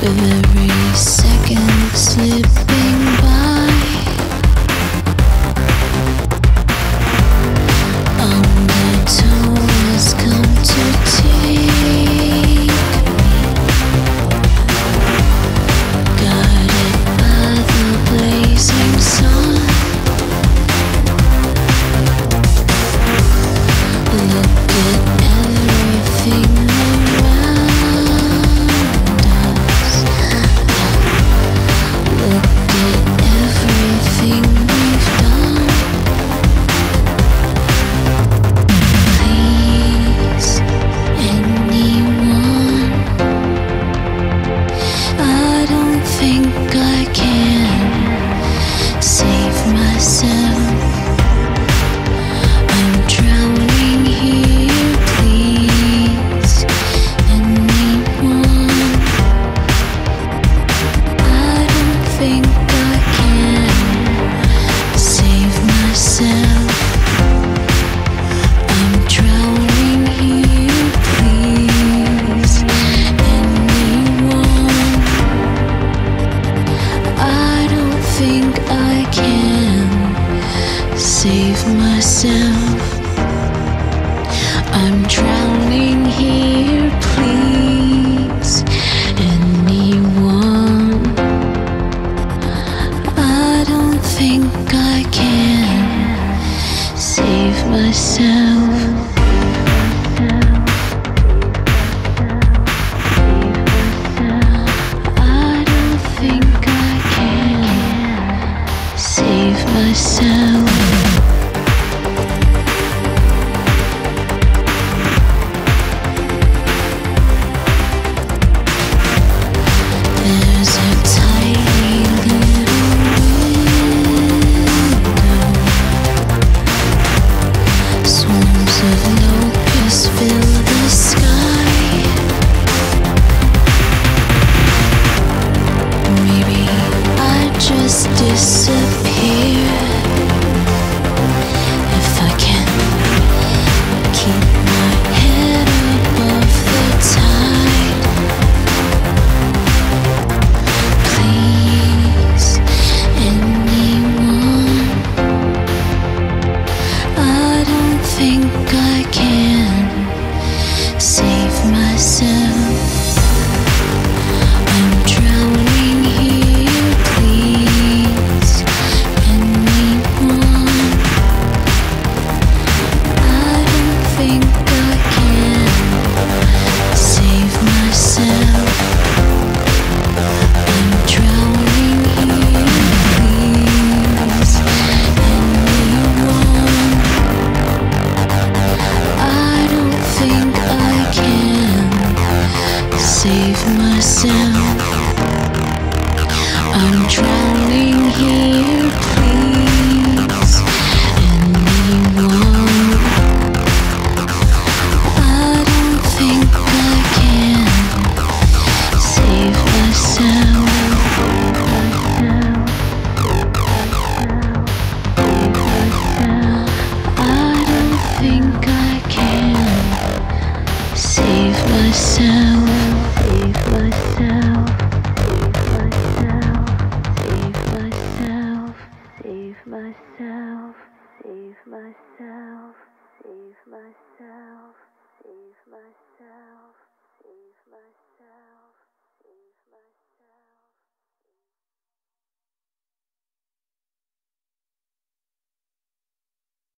every second slipping by. Undertow has come to take me, guided by the blazing sun. Look at everything around us. Look at everything we've done. Please, anyone, I don't think I can save myself. I'm drowning here, please, anyone, I don't think I can save myself. I'm drowning here, please, anyone, I don't think I can save myself. I'm drowning here, please, anyone, I don't think I can save myself. I don't think I can save myself. There's a tiny little window. Swarms of locusts fill the sky. Maybe I just disappear if I can keep my head above the tide. Please, anyone, I don't think I can save myself. I'm drowning here, please, anyone, I don't think I can save myself. I'm drowning here, please, anyone, I don't think I can save myself. I'm drowning here, please, anyone, I don't think I can save myself. I don't think I can save myself. Save myself. Save myself. Save myself. Save myself. Save myself. Save myself. Save myself.